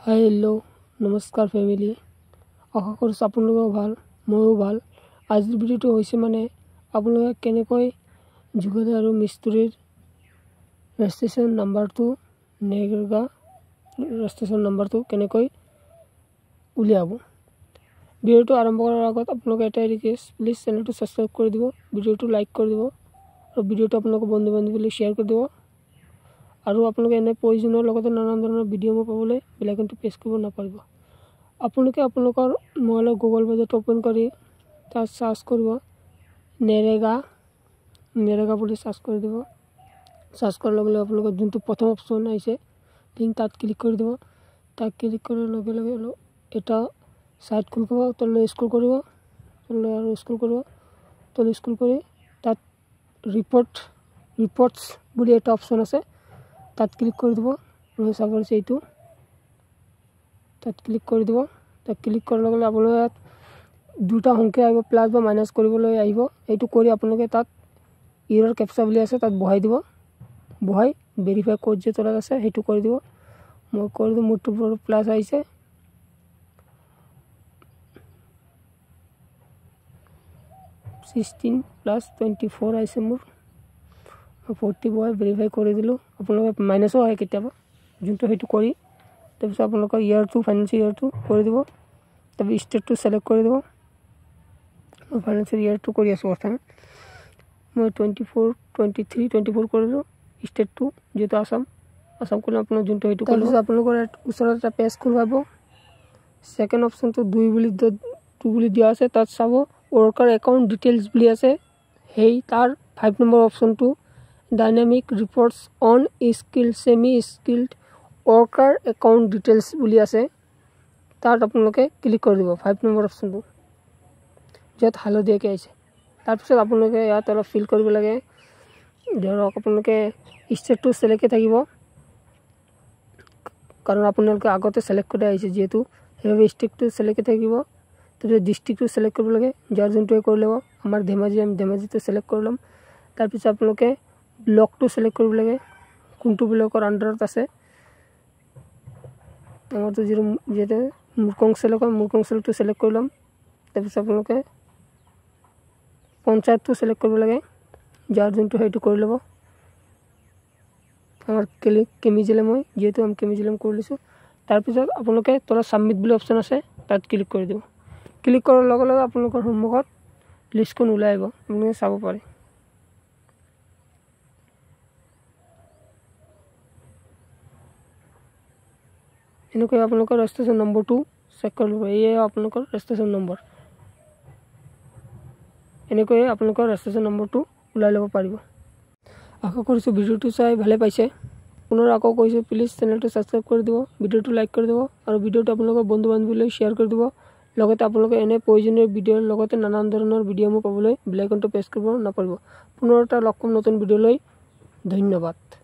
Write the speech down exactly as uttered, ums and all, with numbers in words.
Hi hello नमस्कार family आशा करिছোঁ আপোনালোকৰ ভাল ময়ো ভাল। আজিৰ ভিডিঅ'টো হৈছে মানে আপোনালোকে কেনেকৈ যোগাযোগ আৰু মিস্ত্ৰীৰ ৰেজিষ্ট্ৰেশ্যন নাম্বাৰটো নেগা ৰেজিষ্ট্ৰেশ্যন নাম্বাৰটো কেনেকৈ উলিয়াব। ভিডিঅ'টো আৰম্ভ কৰাৰ আগত আপোনালোকে এটা ৰিকুৱেষ্ট, প্লিজ চেনেলটো সাবস্ক্ৰাইব কৰি দিব, ভিডিঅ'টো লাইক কৰি দিব আৰু ভিডিঅ'টো আপোনালোকৰ বন্ধু বান্ধৱীলৈ শ্বেয়াৰ কৰি দিব। আৰু আপোনালোকে এনে প্ৰয়োজনৰ লগতে নানান ধৰণৰ ভিডিঅ' মই পাবলৈ বেল আইকনটো প্ৰেছ কৰিব নাপাহৰিব। আপোনালোকে আপোনালোকৰ মোবাইলৰ গুগল ব্ৰাউজাৰটো ওপেন কৰি তাত সাৰ্চ কৰিব নেৰেগা নেৰেগা বুলি সাৰ্চ কৰি দিব। সাৰ্চ কৰাৰ লগে লগে আপোনালোকৰ যোনটো প্ৰথম অপশ্যন আহিছে লিংক তাত ক্লিক কৰি দিব। তাত ক্লিক কৰাৰ লগে লগে এটা সাইট খুল খাব, তললৈ স্ক্ৰল কৰিব, তললৈ আৰু স্ক্ৰল কৰিব, তললৈ স্ক্ৰল কৰি তাত ৰিপৰ্ট ৰিপৰ্টছ বুলি এটা অপশ্যন আছে, তাত ক্লিক কৰি দিব। মই চাব পাৰিছে এইটো, তাত ক্লিক কৰি দিব। তাত ক্লিক কৰাৰ লগে লগে আপোনালোকে ইয়াত দুটা সংখ্যা আহিব, প্লাছ বা মাইনাছ কৰিবলৈ আহিব। এইটো কৰি আপোনালোকে তাত ইৰৰ কেপচা বুলি আছে তাত বহাই দিব। বহাই ভেৰিফাই কোড যে তলত আছে সেইটো কৰি দিব। মই কৰি দিওঁ, মোৰটো প্লাছ আহিছে। ছিক্সটিন প্লাছ টুৱেণ্টি ফ'ৰ আহিছে মোৰ। ফৰ্টি বহাই ভেৰিফাই কৰি দিলোঁ। আপোনালোকে মাইনাছো আহে কেতিয়াবা, যোনটো সেইটো কৰি তাৰপিছত আপোনালোকৰ ইয়াৰটো ফাইনেন্সিয়েল ইয়াৰটো কৰি দিব। তাৰপিছত ষ্টেটটো ছিলেক্ট কৰি দিব। মই ফাইনেন্সিয়েল ইয়াৰটো কৰি আছোঁ প্ৰথমে। মই twenty four twenty three twenty four কৰিলোঁ। ষ্টেটটো যিহেতু আসাম আসাম কৰিলে আপোনাৰ যোনটো সেইটো কৰিলোঁ। তাৰপিছত আপোনালোকৰ ওচৰত এটা পেজ খোল পাব। ছেকেণ্ড অপশ্যনটো দুই বুলি টু বুলি দিয়া আছে, তাত চাব ৱৰ্কাৰ একাউণ্ট ডিটেইলছ বুলি আছে। সেই তাৰ ফাইভ নম্বৰ অপশ্যনটো dynamic reports on skill semi skilled worker account details বুলি আছে, তাত আপোনালোকে ক্লিক কৰি দিব। ফাইভ নম্বৰ অপশ্যনটো য'ত হালধীয়াকৈ আহিছে। তাৰপিছত আপোনালোকে ইয়াত অলপ ফিল কৰিব লাগে। ধৰক আপোনালোকে ষ্টেটটো ছিলেক্টে থাকিব, কাৰণ আপোনালোকে আগতে ছিলেক্ট কৰি আহিছে যিহেতু, সেইবাবে ষ্টেটটো ছিলেক্টে থাকিব। তাৰপিছত ডিষ্ট্ৰিক্টটো ছিলেক্ট কৰিব লাগে, যাৰ যোনটোৱে কৰি ল'ব। আমাৰ ধেমাজি, আমি ধেমাজিটো ছিলেক্ট কৰি ল'ম। তাৰপিছত আপোনালোকে ব্লকটো ছিলেক্ট কৰিব লাগে, কোনটো ব্লকৰ আণ্ডাৰত আছে। আমাৰতো যিটো যিহেতু মুৰকংচেলক মুৰকংচেলটো ছিলেক্ট কৰি ল'ম। তাৰপিছত আপোনালোকে পঞ্চায়তটো ছিলেক্ট কৰিব লাগে, যাৰ যোনটো সেইটো কৰি ল'ব। আমাৰ কেলি কেমিজিলেম মই যিহেতু আমি কেমিজিলেম কৰি লৈছোঁ। তাৰপিছত আপোনালোকে তলত ছাবমিট বুলি অপশ্যন আছে, তাত ক্লিক কৰি দিব। ক্লিক কৰাৰ লগে লগে আপোনালোকৰ সন্মুখত লিষ্টখন ওলাই আহিব, আপোনালোকে চাব পাৰে। এনেকৈ আপোনালোকৰ ৰেজিষ্ট্ৰেশ্যন নম্বৰটো চেক কৰি ল'ব। এয়ে আপোনালোকৰ ৰেজিষ্ট্ৰেশ্যন নম্বৰ। এনেকৈয়ে আপোনালোকৰ ৰেজিষ্ট্ৰেশ্যন নম্বৰটো ওলাই ল'ব পাৰিব। আশা কৰিছোঁ ভিডিঅ'টো চাই ভালে পাইছে। পুনৰ আকৌ কৈছোঁ, প্লিজ চেনেলটো ছাবস্ক্ৰাইব কৰি দিব, ভিডিঅ'টো লাইক কৰি দিব আৰু ভিডিঅ'টো আপোনালোকৰ বন্ধু বান্ধৱীলৈ শ্বেয়াৰ কৰি দিব। লগতে আপোনালোকে এনে প্ৰয়োজনীয় ভিডিঅ'ৰ লগতে নানান ধৰণৰ ভিডিঅ' মই পাবলৈ বেল আইকনটো প্ৰেছ কৰিব নাপাহৰিব। পুনৰ এটা লগ পাম নতুন ভিডিঅ'লৈ। ধন্যবাদ।